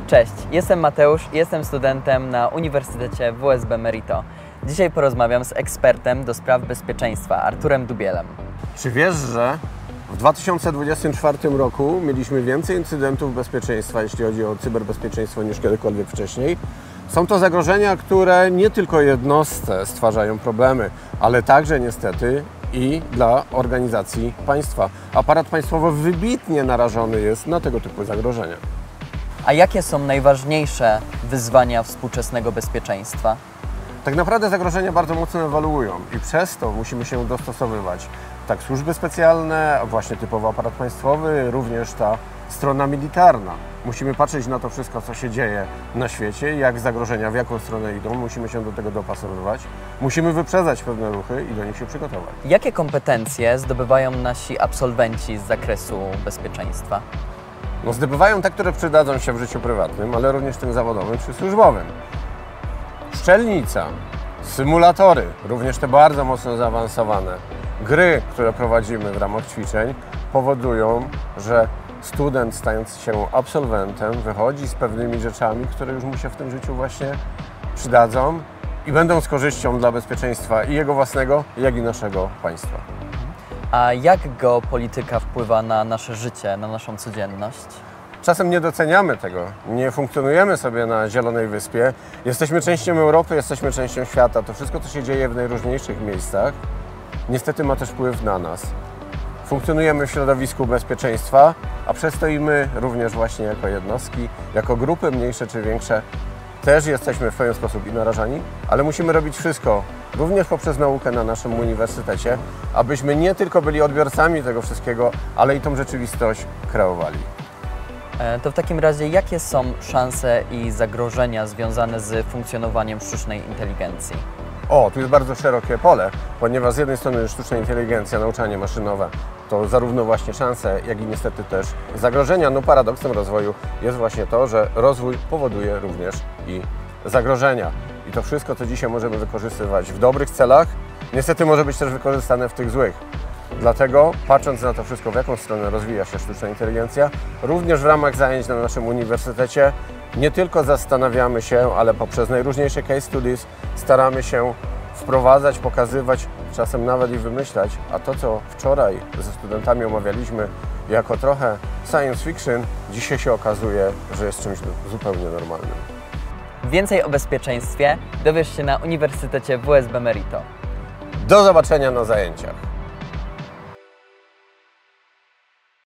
Cześć, jestem Mateusz i jestem studentem na Uniwersytecie WSB Merito. Dzisiaj porozmawiam z ekspertem do spraw bezpieczeństwa, Arturem Dubielem. Czy wiesz, że w 2024 roku mieliśmy więcej incydentów bezpieczeństwa, jeśli chodzi o cyberbezpieczeństwo, niż kiedykolwiek wcześniej? Są to zagrożenia, które nie tylko jednostce stwarzają problemy, ale także niestety i dla organizacji państwa. Aparat państwowy wybitnie narażony jest na tego typu zagrożenia. A jakie są najważniejsze wyzwania współczesnego bezpieczeństwa? Tak naprawdę zagrożenia bardzo mocno ewoluują i przez to musimy się dostosowywać. Tak służby specjalne, właśnie typowo aparat państwowy, również ta strona militarna. Musimy patrzeć na to wszystko, co się dzieje na świecie, jak zagrożenia, w jaką stronę idą. Musimy się do tego dopasowywać. Musimy wyprzedzać pewne ruchy i do nich się przygotować. Jakie kompetencje zdobywają nasi absolwenci z zakresu bezpieczeństwa? Zdobywają te, które przydadzą się w życiu prywatnym, ale również tym zawodowym czy służbowym. Szczelnica, symulatory, również te bardzo mocno zaawansowane, gry, które prowadzimy w ramach ćwiczeń, powodują, że student, stając się absolwentem, wychodzi z pewnymi rzeczami, które już mu się w tym życiu właśnie przydadzą i będą z korzyścią dla bezpieczeństwa i jego własnego, jak i naszego państwa. A jak geopolityka wpływa na nasze życie, na naszą codzienność? Czasem nie doceniamy tego, nie funkcjonujemy sobie na zielonej wyspie. Jesteśmy częścią Europy, jesteśmy częścią świata. To wszystko, co się dzieje w najróżniejszych miejscach, niestety ma też wpływ na nas. Funkcjonujemy w środowisku bezpieczeństwa, a przez to i my również właśnie jako jednostki, jako grupy mniejsze czy większe, też jesteśmy w pewien sposób i narażani, ale musimy robić wszystko, również poprzez naukę na naszym uniwersytecie, abyśmy nie tylko byli odbiorcami tego wszystkiego, ale i tą rzeczywistość kreowali. To w takim razie jakie są szanse i zagrożenia związane z funkcjonowaniem sztucznej inteligencji? Tu jest bardzo szerokie pole, ponieważ z jednej strony sztuczna inteligencja, nauczanie maszynowe to zarówno właśnie szanse, jak i niestety też zagrożenia. Paradoksem rozwoju jest właśnie to, że rozwój powoduje również i zagrożenia. I to wszystko, co dzisiaj możemy wykorzystywać w dobrych celach, niestety może być też wykorzystane w tych złych. Dlatego, patrząc na to wszystko, w jaką stronę rozwija się sztuczna inteligencja, również w ramach zajęć na naszym uniwersytecie nie tylko zastanawiamy się, ale poprzez najróżniejsze case studies staramy się wprowadzać, pokazywać, czasem nawet i wymyślać, a to, co wczoraj ze studentami omawialiśmy jako trochę science fiction, dzisiaj się okazuje, że jest czymś zupełnie normalnym. Więcej o bezpieczeństwie dowiesz się na Uniwersytecie WSB Merito. Do zobaczenia na zajęciach.